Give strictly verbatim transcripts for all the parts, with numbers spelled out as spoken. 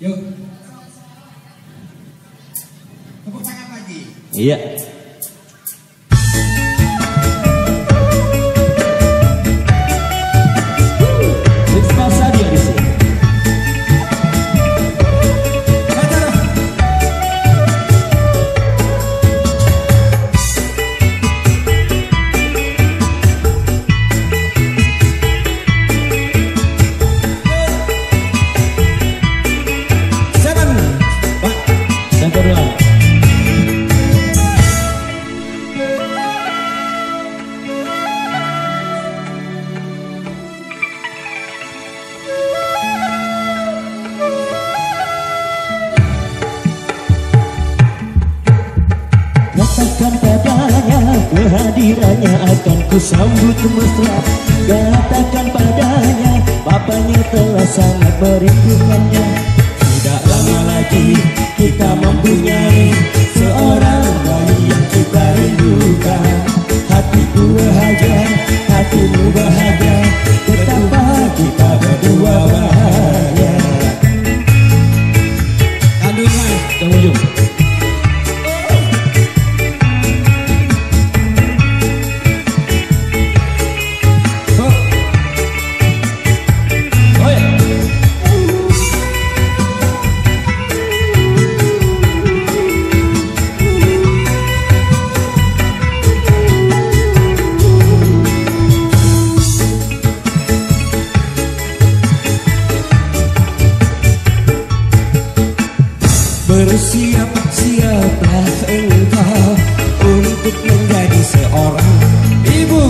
Yuk. Tepuk tangan lagi. Iya. Katakan padanya kehadirannya akan kusambut mesra. Katakan padanya bapaknya telah sangat merindukannya. Tidak lama lagi kita mempunyai seorang bayi yang kita rindukan. Hatiku bahagia, hatimu bahagia, betapa kita berdua bahagia. Kandungan Yang ujung. Bersiap-siaplah engkau untuk menjadi seorang ibu.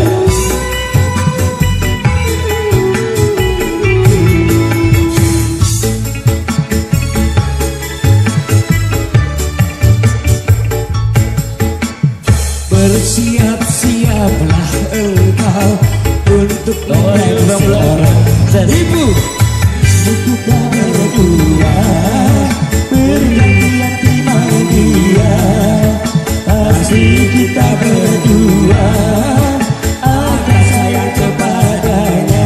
Bersiap-siaplah engkau untuk menjadi seorang ibu. Untuk berdua bergantian timang dia, pasti kita berdua akan sayang kepadanya.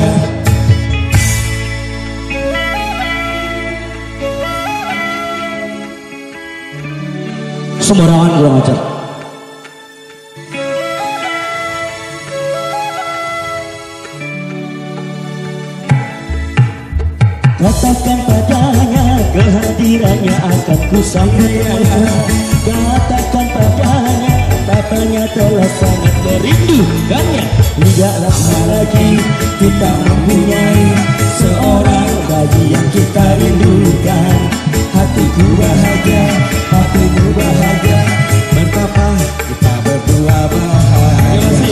Sembarangan kurang ajar. Katakan padanya kehadirannya akan kusambut mesra. Katakan padanya bapaknya telah sangat merindukannya. Tidak lama lagi kita mempunyai seorang bayi yang kita rindukan. Hatiku bahagia, hatimu bahagia, betapa kita berdua bahagia.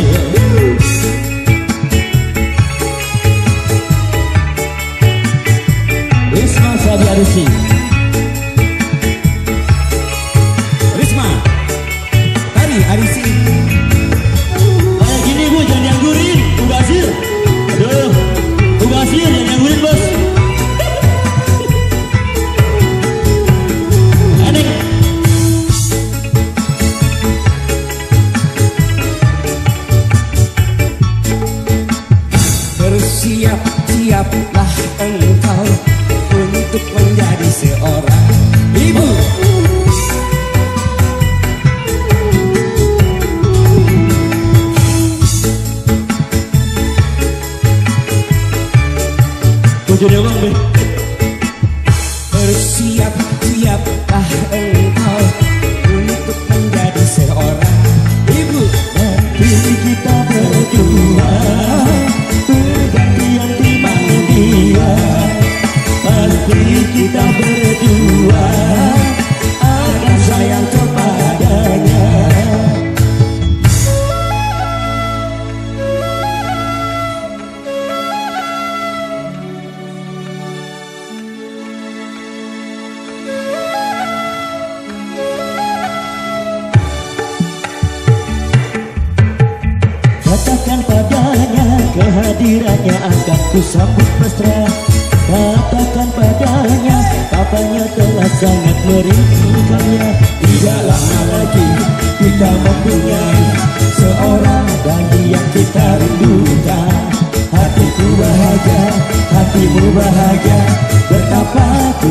Risma Sabi Arisi. Risma Tari Arisi. Kayak gini bu, jangan dianggurin, Ubasir. Aduh, Ubasir jangan dianggurin bos. Enek. Bersiap-siaplah engkau untuk menjadi seorang ibu. Tujuh bang deh. Bersiap-siaplah engkau untuk menjadi seorang ibu. Nanti kita berdua bergantian timang dia, pasti kita berdua akan sayang kepadanya. Katakan padanya kehadirannya akan kusambut mesra. Katakan padanya bapaknya telah sangat merindukannya. Tidak lama lagi kita mempunyai seorang bayi yang kita rindukan. Hatiku bahagia, hatimu bahagia, betapa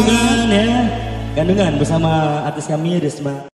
Gandungan ya. Gandungan bersama artis kami Risma.